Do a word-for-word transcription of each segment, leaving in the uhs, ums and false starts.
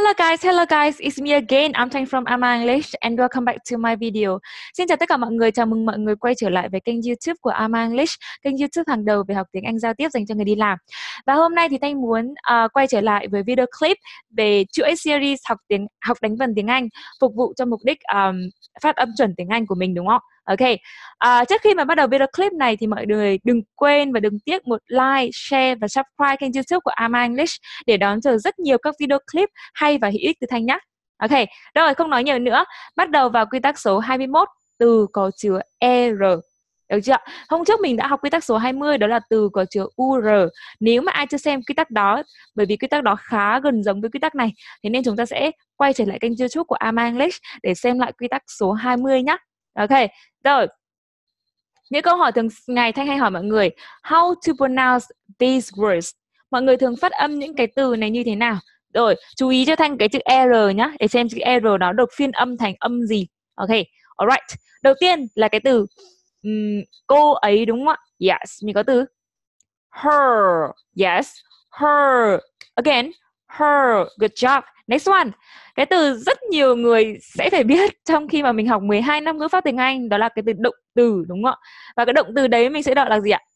Hello guys, hello guys, it's me again. I'm Thanh from Ama English and welcome back to my video. Xin chào tất cả mọi người, chào mừng mọi người quay trở lại với kênh YouTube của Ama English, kênh YouTube hàng đầu về học tiếng Anh giao tiếp dành cho người đi làm. Và hôm nay thì Thanh muốn uh, quay trở lại với video clip về chuỗi series học tiếng học đánh vần tiếng Anh phục vụ cho mục đích um, phát âm chuẩn tiếng Anh của mình, đúng không? Ok. Uh, trước khi mà bắt đầu video clip này thì mọi người đừng quên và đừng tiếc một like, share và subscribe kênh YouTube của Ama English để đón chờ rất nhiều các video clip hay và hữu ích từ Thanh nhé. Ok, rồi không nói nhiều nữa, bắt đầu vào quy tắc số hai mươi mốt, từ có chứa er. Được chưa? Hôm trước mình đã học quy tắc số hai mươi, đó là từ có chứa ur. Nếu mà ai chưa xem quy tắc đó, bởi vì quy tắc đó khá gần giống với quy tắc này, thế nên chúng ta sẽ quay trở lại kênh YouTube của Ama English để xem lại quy tắc số hai mươi nhé. Ok, rồi. Những câu hỏi thường ngày Thanh hay hỏi mọi người, how to pronounce these words? Mọi người thường phát âm những cái từ này như thế nào? Rồi, chú ý cho Thanh cái chữ R nhá, để xem chữ R đó được phiên âm thành âm gì. Ok, alright. Đầu tiên là cái từ um, cô ấy, đúng không ạ? Yes, mình có từ her. Yes, her. Again, her. Good job. Next one. Cái từ rất nhiều người sẽ phải biết trong khi mà mình học mười hai năm ngữ pháp tiếng Anh, đó là cái từ động từ, đúng không ạ? Và cái động từ đấy mình sẽ đọc là gì ạ?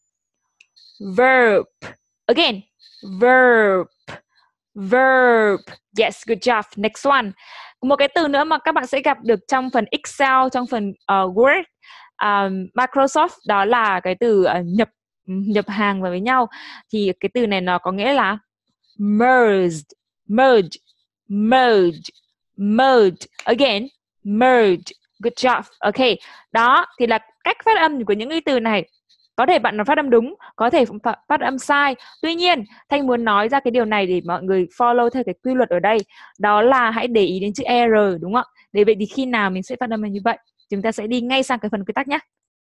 Verb. Again, verb. Verb. Yes, good job. Next one. Một cái từ nữa mà các bạn sẽ gặp được trong phần Excel, trong phần uh, Word, um, Microsoft, đó là cái từ uh, nhập nhập hàng vào với nhau. Thì cái từ này nó có nghĩa là merged. Merge. Merge. Merge. Again, merge. Good job. Ok. Đó thì là cách phát âm của những cái từ này. Có thể bạn nó phát âm đúng, có thể phát âm sai. Tuy nhiên, Thanh muốn nói ra cái điều này để mọi người follow theo cái quy luật ở đây. Đó là hãy để ý đến chữ R, đúng không ạ? Để vậy thì khi nào mình sẽ phát âm như vậy. Chúng ta sẽ đi ngay sang cái phần quy tắc nhé.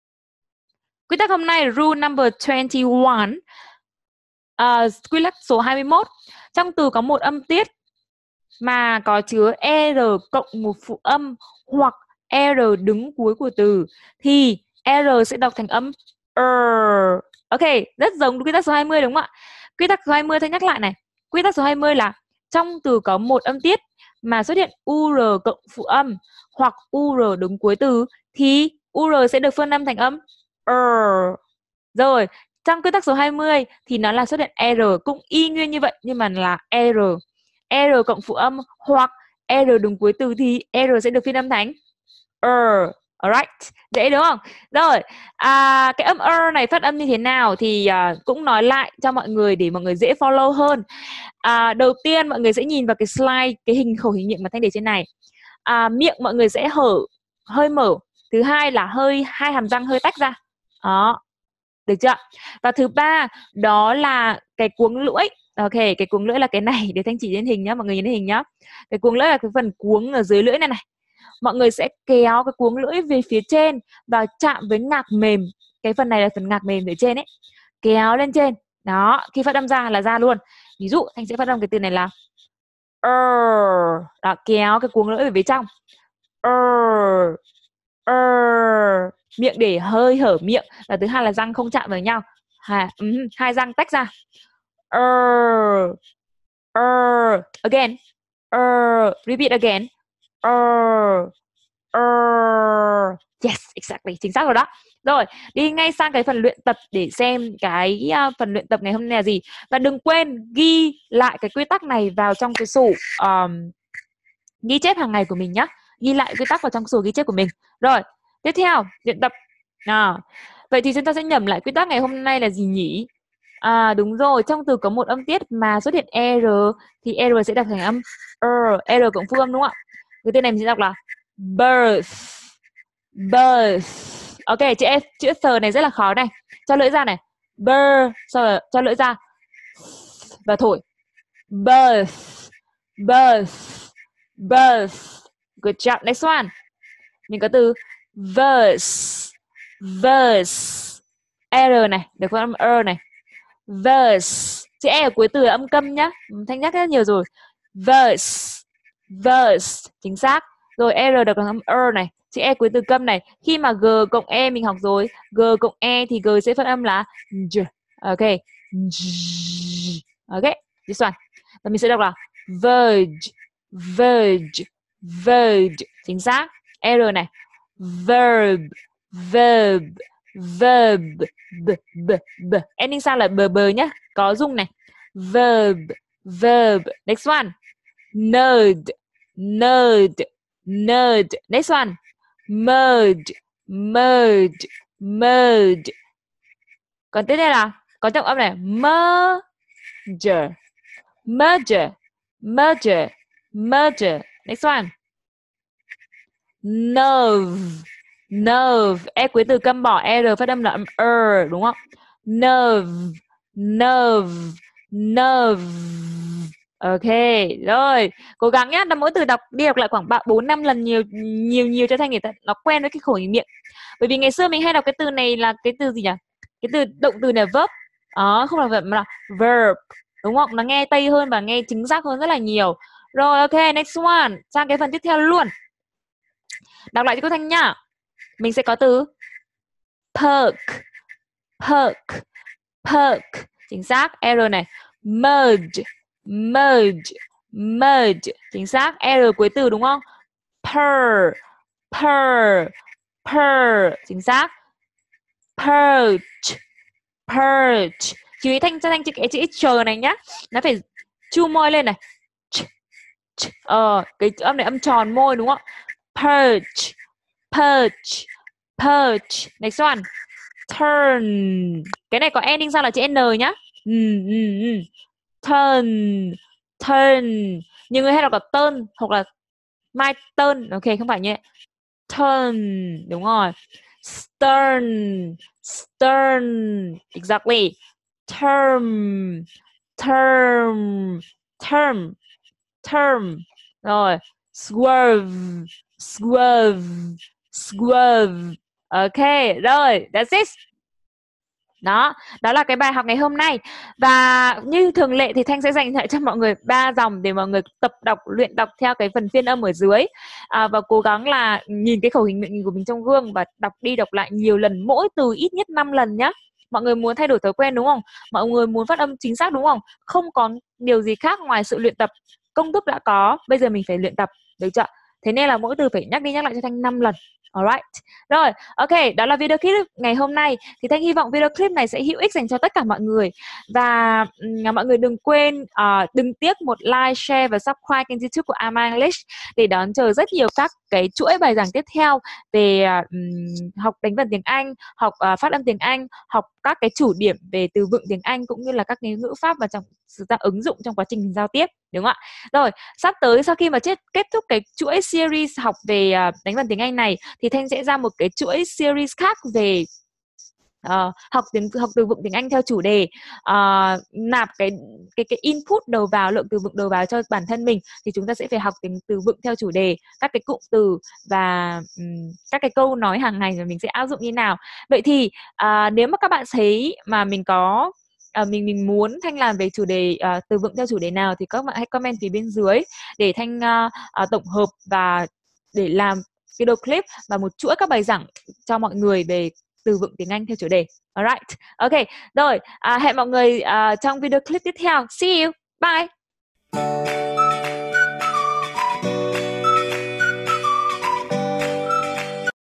Quy tắc hôm nay, rule number hai mươi mốt. Uh, quy tắc số hai mươi mốt. Trong từ có một âm tiết mà có chứa R cộng một phụ âm hoặc R đứng cuối của từ thì R sẽ đọc thành âm er. Ok, rất giống quy tắc số hai mươi, đúng không ạ? Quy tắc số hai mươi, tôi nhắc lại này. Quy tắc số hai mươi là trong từ có một âm tiết mà xuất hiện ur cộng phụ âm hoặc ur đứng cuối từ thì ur sẽ được phân âm thành âm er. Rồi, trong quy tắc số hai mươi thì nó là xuất hiện R cũng y nguyên như vậy nhưng mà là R. R cộng phụ âm hoặc R đứng cuối từ thì R sẽ được phiên âm thành er. Alright, dễ đúng không? Rồi, à, cái âm er này phát âm như thế nào thì à, cũng nói lại cho mọi người để mọi người dễ follow hơn. À, đầu tiên mọi người sẽ nhìn vào cái slide, cái hình khẩu hình miệng mà Thanh để trên này. À, miệng mọi người sẽ hở, hơi mở. Thứ hai là hơi hai hàm răng hơi tách ra. Đó, được chưa? Và thứ ba đó là cái cuống lưỡi. Ok, cái cuống lưỡi là cái này, để Thanh chỉ trên hình nhá, mọi người nhìn thấy hình nhá. Cái cuống lưỡi là cái phần cuống ở dưới lưỡi này này. Mọi người sẽ kéo cái cuống lưỡi về phía trên và chạm với ngạc mềm. Cái phần này là phần ngạc mềm ở trên ấy. Kéo lên trên. Đó, khi phát âm ra là ra luôn. Ví dụ Thanh sẽ phát âm cái từ này là er. Đó, kéo cái cuống lưỡi về phía trong. Er. Er. Miệng để hơi hở miệng. Và thứ hai là răng không chạm vào nhau. Hai, um, hai răng tách ra. Er. Er. Again. Er. Repeat again. Er. Er. Yes, exactly, chính xác rồi đó. Rồi, đi ngay sang cái phần luyện tập để xem cái uh, phần luyện tập ngày hôm nay là gì. Và đừng quên ghi lại cái quy tắc này vào trong cái sổ um, ghi chép hàng ngày của mình nhé. Ghi lại quy tắc vào trong sổ ghi chép của mình. Rồi, tiếp theo, luyện tập. À, vậy thì chúng ta sẽ nhẩm lại quy tắc ngày hôm nay là gì nhỉ? À, đúng rồi, trong từ có một âm tiết mà xuất hiện R thì R sẽ đọc thành âm er, R cộng phụ âm, đúng không ạ? Cái tên này mình sẽ đọc là birth. Birth. Ok, chữ F, chữ S này rất là khó này. Cho lưỡi ra này. Birth, sau rồi cho lưỡi ra. Và thổi. Birth. Birth. Birth. Good job. Next one. Mình có từ verse. Verse. R này, được phát âm er này. Verse. Chữ E ở cuối từ là âm câm nhá. Thanh nhắc rất nhiều rồi. Verse. Verse. Chính xác. Rồi R được âm er này. Chữ E cuối từ câm này. Khi mà G cộng E mình học rồi. G cộng E thì G sẽ phát âm là J. Ok. J. Ok. This one. Và mình sẽ đọc là verge. verge, verge. Chính xác. R này. Verb, verb, verb, b, b, b. Ending sound là bờ bờ nhá. Có rung này. Verb, verb. Next one. Nerd, nerd, nerd. Next one. Merge, merge, merge. Còn tiếp theo là có trọng âm này. Merger, merger, merger, merger. Next one. Nerve, nerve. E cuối từ câm bỏ R phát âm là âm er, đúng không? Nerve, nerve, nerve. Ok, rồi. Cố gắng nhá, mỗi từ đọc đi đọc lại khoảng bốn năm lần nhiều nhiều nhiều cho Thanh người ta nó quen với cái khẩu hình miệng. Bởi vì ngày xưa mình hay đọc cái từ này là cái từ gì nhỉ? Cái từ động từ này verb. Đó, không là verb mà là verb. Đúng không? Nó nghe tây hơn và nghe chính xác hơn rất là nhiều. Rồi, ok, next one. Sang cái phần tiếp theo luôn. Đọc lại cho cô Thanh nhá. Mình sẽ có từ perk, perk, perk. Chính xác, R này. Merge, merge, merge. Chính xác, R cuối từ đúng không? Per, per, per. Chính xác. Perch, perch. Chú ý Thanh cho Thanh chữ cái chữ chờ này nhá. Nó phải chu môi lên này. Ch, ch. Ờ, cái âm này âm tròn môi đúng không? Perch, perch, perch. Next one. Turn. Cái này có ending sao là chữ N nhá. Ừ, ừ, ừ. Turn, turn. Nhiều người hay đọc là turn hoặc là my turn. Ok, không phải nhé. Turn, đúng rồi. Stern, stern. Exactly. Term, term, term, term. Rồi. Swerve, swerve, swerve. Ok, rồi, that's it. Đó, đó là cái bài học ngày hôm nay. Và như thường lệ thì Thanh sẽ dành lại cho mọi người ba dòng để mọi người tập đọc, luyện đọc theo cái phần phiên âm ở dưới. à, Và cố gắng là nhìn cái khẩu hình miệng của mình trong gương và đọc đi đọc lại nhiều lần, mỗi từ ít nhất năm lần nhá. Mọi người muốn thay đổi thói quen đúng không? Mọi người muốn phát âm chính xác đúng không? Không có điều gì khác ngoài sự luyện tập. Công thức đã có, bây giờ mình phải luyện tập, được chưa? Thế nên là mỗi từ phải nhắc đi nhắc lại cho Thanh năm lần. Alright. Rồi, ok, đó là video clip ngày hôm nay. Thì Thanh hy vọng video clip này sẽ hữu ích dành cho tất cả mọi người. Và um, mọi người đừng quên, uh, đừng tiếc một like, share và subscribe kênh YouTube của Ama English để đón chờ rất nhiều các cái chuỗi bài giảng tiếp theo về uh, um, học đánh vần tiếng Anh, học uh, phát âm tiếng Anh, học các cái chủ điểm về từ vựng tiếng Anh cũng như là các cái ngữ pháp và trong sự ta ứng dụng trong quá trình giao tiếp, đúng không ạ? Rồi, sắp tới sau khi mà chết, kết thúc cái chuỗi series học về uh, đánh vần tiếng Anh này thì Thanh sẽ ra một cái chuỗi series khác về uh, học tiếng học từ vựng tiếng Anh theo chủ đề, uh, nạp cái cái cái input đầu vào, lượng từ vựng đầu vào cho bản thân mình, thì chúng ta sẽ phải học tiếng từ vựng theo chủ đề, các cái cụm từ và um, các cái câu nói hàng ngày rồi mình sẽ áp dụng như nào. Vậy thì uh, nếu mà các bạn thấy mà mình có À, mình mình muốn Thanh làm về chủ đề uh, từ vựng theo chủ đề nào thì các bạn hãy comment phía bên dưới để Thanh uh, uh, tổng hợp và để làm video clip và một chuỗi các bài giảng cho mọi người về từ vựng tiếng Anh theo chủ đề. Alright, ok, rồi uh, hẹn mọi người uh, trong video clip tiếp theo. See you, bye.